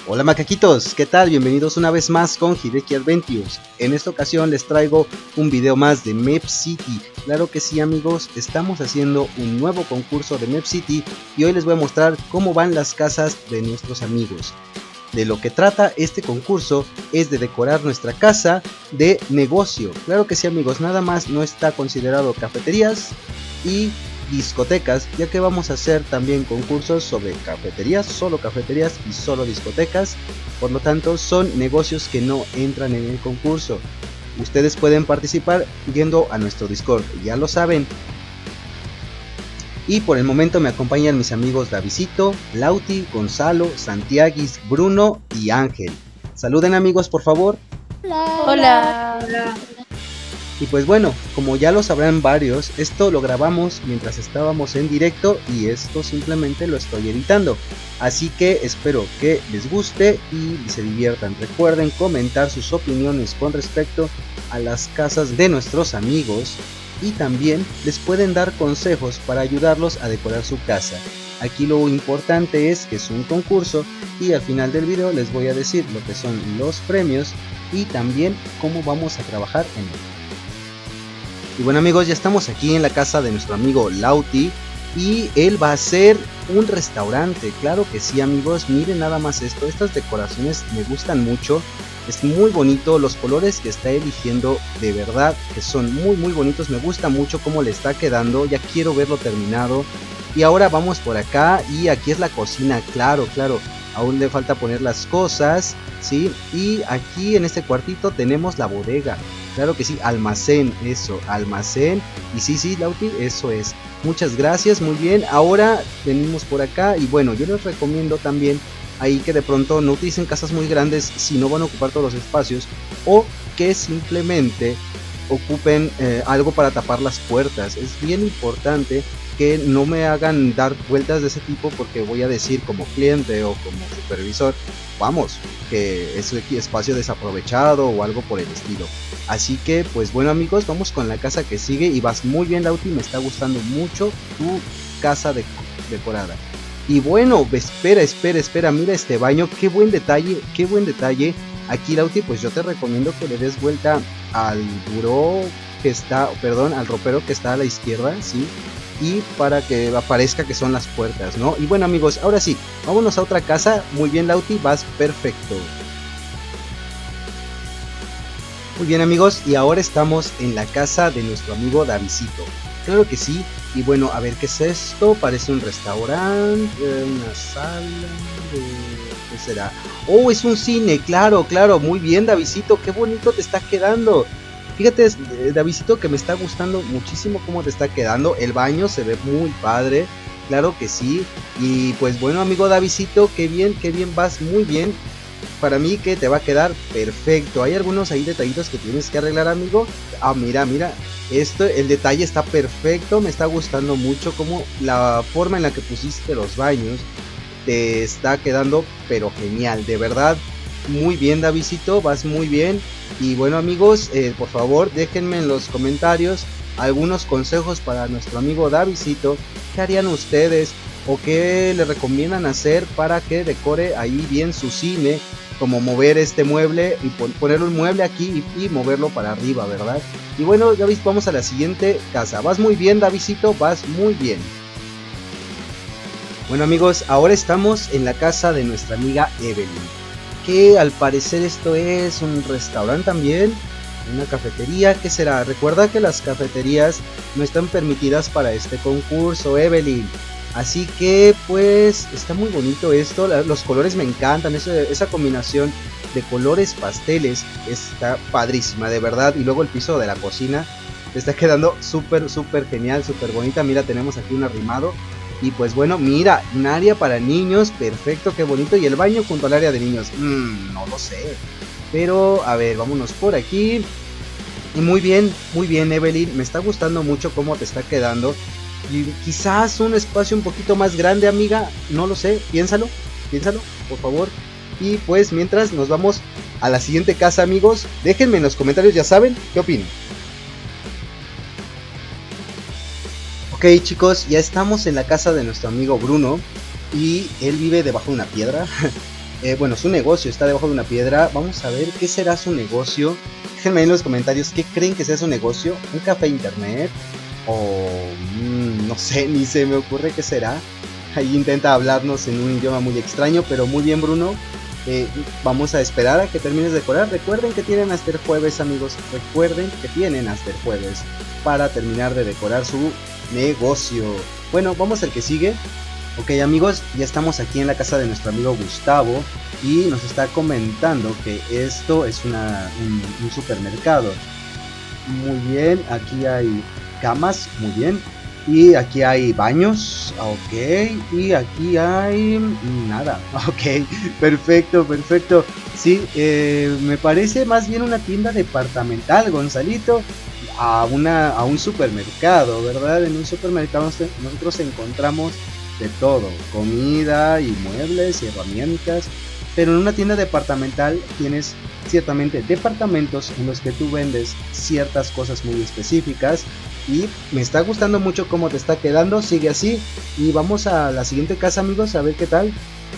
Hola macaquitos, ¿qué tal? Bienvenidos una vez más con Hideki Adventures. En esta ocasión les traigo un video más de Map City. Claro que sí amigos, estamos haciendo un nuevo concurso de Map City y hoy les voy a mostrar cómo van las casas de nuestros amigos. De lo que trata este concurso es de decorar nuestra casa de negocio. Claro que sí amigos, nada más no está considerado cafeterías y discotecas, ya que vamos a hacer también concursos sobre cafeterías y solo discotecas. Por lo tanto son negocios que no entran en el concurso. Ustedes pueden participar yendo a nuestro Discord, ya lo saben. Y por el momento me acompañan mis amigos Davidito, Lauti, Gonzalo, Santiaguis, Bruno y Ángel. Saluden amigos por favor. Hola. Hola. Y pues bueno, como ya lo sabrán varios, esto lo grabamos mientras estábamos en directo y esto simplemente lo estoy editando. Así que espero que les guste y se diviertan. Recuerden comentar sus opiniones con respecto a las casas de nuestros amigos y también les pueden dar consejos para ayudarlos a decorar su casa. Aquí lo importante es que es un concurso y al final del video les voy a decir lo que son los premios y también cómo vamos a trabajar en él. Y bueno amigos, ya estamos aquí en la casa de nuestro amigo Lauti y él va a hacer un restaurante. Claro que sí amigos, miren nada más esto, estas decoraciones me gustan mucho, es muy bonito, los colores que está eligiendo de verdad que son muy bonitos, me gusta mucho cómo le está quedando, ya quiero verlo terminado. Y ahora vamos por acá y aquí es la cocina, claro, aún le falta poner las cosas, ¿sí? Y aquí en este cuartito tenemos la bodega. Claro que sí, almacén, eso, almacén. Y sí, Lauti, eso es. Muchas gracias, muy bien. Ahora venimos por acá y bueno, yo les recomiendo también ahí que de pronto no utilicen casas muy grandes si no van a ocupar todos los espacios. O que simplemente ocupen algo para tapar las puertas. Es bien importante que no me hagan dar vueltas de ese tipo porque voy a decir como cliente o como supervisor, vamos, que es espacio desaprovechado o algo por el estilo. Así que pues bueno amigos, vamos con la casa que sigue y vas muy bien Lauti, me está gustando mucho tu casa decorada. Y bueno, espera, mira este baño, qué buen detalle. Aquí Lauti, pues yo te recomiendo que le des vuelta al buró que está, al ropero que está a la izquierda, ¿sí? Y para que aparezca que son las puertas, ¿no? Y bueno amigos, ahora sí, vámonos a otra casa. Muy bien Lauti, vas perfecto. Muy bien amigos, y ahora estamos en la casa de nuestro amigo Davidito. Claro que sí, y bueno, a ver qué es esto, parece un restaurante, una sala de... ¿qué será? Oh, es un cine, claro, muy bien Davidito, qué bonito te está quedando. Fíjate Davidito que me está gustando muchísimo cómo te está quedando, el baño se ve muy padre, claro que sí. Y pues bueno amigo Davidito, qué bien, vas muy bien. Para mí que te va a quedar perfecto. Hay algunos ahí detallitos que tienes que arreglar amigo. Ah, mira, esto, el detalle está perfecto, me está gustando mucho como la forma en la que pusiste los baños te está quedando pero genial, de verdad. Muy bien Davidito, vas muy bien. Y bueno amigos, por favor déjenme en los comentarios algunos consejos para nuestro amigo Davidito. ¿Qué harían ustedes o qué le recomiendan hacer para que decore ahí bien su cine? Como mover este mueble y poner un mueble aquí y moverlo para arriba, ¿verdad? Y bueno, David, vamos a la siguiente casa. Vas muy bien Davidito, vas muy bien. Bueno amigos, ahora estamos en la casa de nuestra amiga Evelyn, que al parecer esto es un restaurante también, una cafetería. ¿Qué será? Recuerda que las cafeterías no están permitidas para este concurso, Evelyn. Así que pues está muy bonito esto, los colores me encantan, esa combinación de colores pasteles está padrísima, de verdad. Y luego el piso de la cocina está quedando súper genial, súper bonita. Mira, tenemos aquí un arrimado. Y pues bueno, mira, un área para niños, perfecto, qué bonito. Y el baño junto al área de niños, no lo sé. Pero a ver, vámonos por aquí. Y muy bien Evelyn, me está gustando mucho cómo te está quedando. Y quizás un espacio un poquito más grande amiga, no lo sé, piénsalo por favor. Y pues mientras nos vamos a la siguiente casa amigos, déjenme en los comentarios, ya saben, qué opinan. Ok chicos, ya estamos en la casa de nuestro amigo Bruno y él vive debajo de una piedra. bueno, su negocio está debajo de una piedra. Vamos a ver qué será su negocio. Déjenme en los comentarios qué creen que sea su negocio. ¿Un café internet? O no sé, ni se me ocurre qué será. Ahí intenta hablarnos en un idioma muy extraño, pero muy bien, Bruno. Vamos a esperar a que termines de decorar. Recuerden que tienen hasta el jueves, amigos. Recuerden que tienen hasta el jueves para terminar de decorar su negocio. Bueno, vamos al que sigue. Ok, amigos, ya estamos aquí en la casa de nuestro amigo Gustavo y nos está comentando que esto es un supermercado. Muy bien, aquí hay camas, muy bien. Y aquí hay baños, ok. Y aquí hay nada, ok. Perfecto, perfecto. Sí, me parece más bien una tienda departamental, Gonzalito, a un supermercado, ¿verdad? En un supermercado nosotros encontramos de todo, comida y muebles y herramientas. Pero en una tienda departamental tienes ciertamente departamentos en los que tú vendes ciertas cosas muy específicas. Y me está gustando mucho cómo te está quedando, sigue así. Y vamos a la siguiente casa, amigos, a ver qué tal.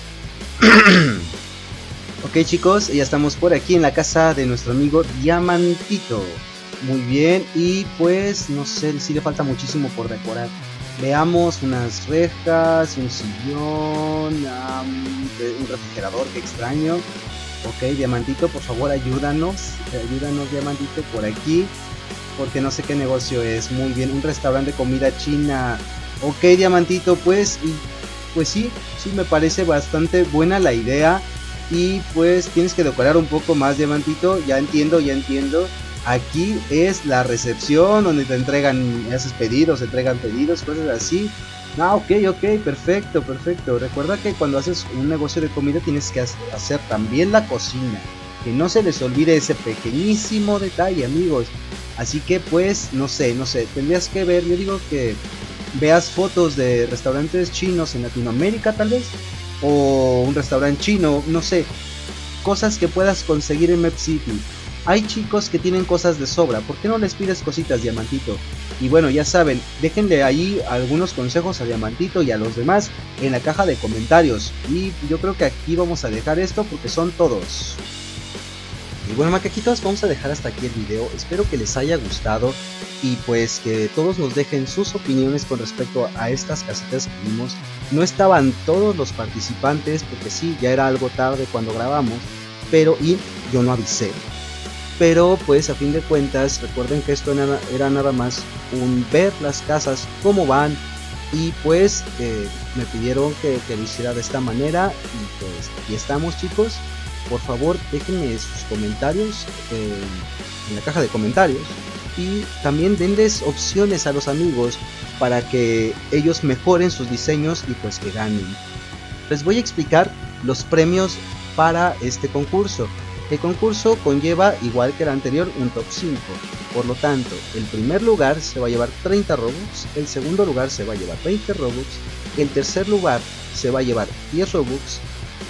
Ok, chicos, ya estamos por aquí en la casa de nuestro amigo Diamantito. Muy bien, y pues no sé si le falta muchísimo por decorar. Veamos unas rejas, un sillón, un refrigerador, que extraño. Ok, Diamantito, por favor ayúdanos, Diamantito, por aquí, porque no sé qué negocio es. Muy bien, un restaurante de comida china. Ok, Diamantito, pues sí, me parece bastante buena la idea. Y pues tienes que decorar un poco más, Diamantito, ya entiendo. Aquí es la recepción donde te entregan, haces pedidos, entregan pedidos, cosas así. Ah, ok, perfecto. Recuerda que cuando haces un negocio de comida tienes que hacer también la cocina. Que no se les olvide ese pequeñísimo detalle, amigos. Así que pues, no sé, tendrías que ver, yo digo que veas fotos de restaurantes chinos en Latinoamérica tal vez. O un restaurante chino, no sé. Cosas que puedas conseguir en Map City. Hay chicos que tienen cosas de sobra, ¿por qué no les pides cositas, Diamantito? Y bueno, ya saben, déjenle ahí algunos consejos a Diamantito y a los demás en la caja de comentarios. Y yo creo que aquí vamos a dejar esto porque son todos. Y bueno, macaquitos, vamos a dejar hasta aquí el video. Espero que les haya gustado y pues que todos nos dejen sus opiniones con respecto a estas casitas que vimos. No estaban todos los participantes porque sí, ya era algo tarde cuando grabamos, pero yo no avisé. Pero pues a fin de cuentas recuerden que esto era nada más un ver las casas cómo van. Y pues me pidieron que lo hiciera de esta manera. Y pues aquí estamos, chicos. Por favor déjenme sus comentarios en la caja de comentarios. Y también denles opciones a los amigos para que ellos mejoren sus diseños y pues que ganen. Les voy a explicar los premios para este concurso. El concurso conlleva, igual que el anterior, un top 5. Por lo tanto, el primer lugar se va a llevar 30 Robux, el segundo lugar se va a llevar 20 Robux, el tercer lugar se va a llevar 10 Robux,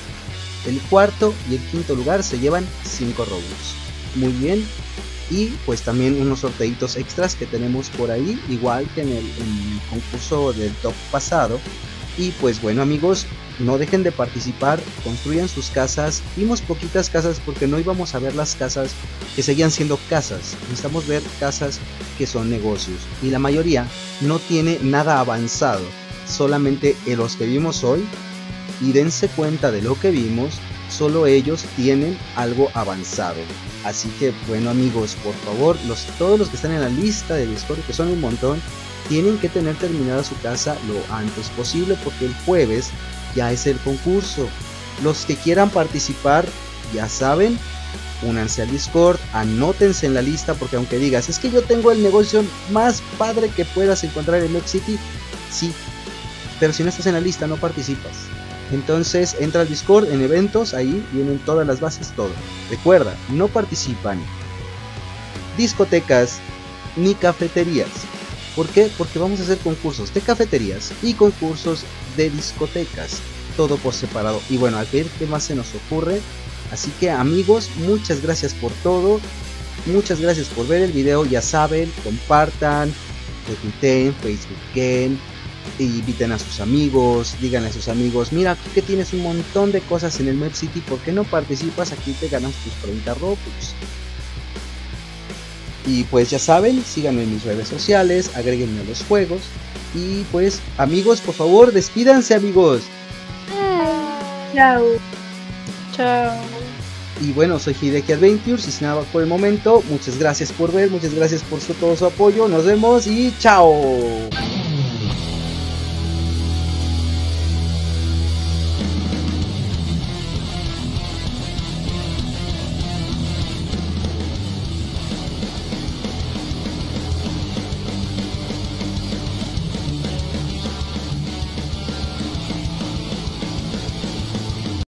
el cuarto y el quinto lugar se llevan 5 Robux. Muy bien. Y pues también unos sorteitos extras que tenemos por ahí, igual que en el concurso del top pasado. Y pues bueno, amigos, no dejen de participar, construyan sus casas. Vimos poquitas casas porque no íbamos a ver las casas que seguían siendo casas. Necesitamos ver casas que son negocios. Y la mayoría no tiene nada avanzado. Solamente los que vimos hoy, y dense cuenta de lo que vimos, solo ellos tienen algo avanzado. Así que bueno, amigos, por favor, todos los que están en la lista de Discord, que son un montón, tienen que tener terminada su casa lo antes posible porque el jueves ya es el concurso. Los que quieran participar, ya saben, únanse al Discord, anótense en la lista, porque aunque digas, es que yo tengo el negocio más padre que puedas encontrar en Map City, sí, pero si no estás en la lista no participas. Entonces entra al Discord, en eventos, ahí vienen todas las bases, todo. Recuerda, no participan discotecas ni cafeterías. ¿Por qué? Porque vamos a hacer concursos de cafeterías y concursos de discotecas, todo por separado. Y bueno, a ver qué más se nos ocurre. Así que amigos, muchas gracias por todo. Muchas gracias por ver el video. Ya saben, compartan, retuiteen, facebooken, inviten a sus amigos, díganle a sus amigos, mira que tienes un montón de cosas en el Map City, ¿por qué no participas? Aquí te ganas tus 30 Robux. Y pues ya saben, síganme en mis redes sociales, agréguenme a los juegos. Y pues amigos, por favor, despídanse amigos. Chao. Chao. Y bueno, soy Hideki Adventures y sin nada por el momento, muchas gracias por ver, muchas gracias por todo su apoyo, nos vemos y chao.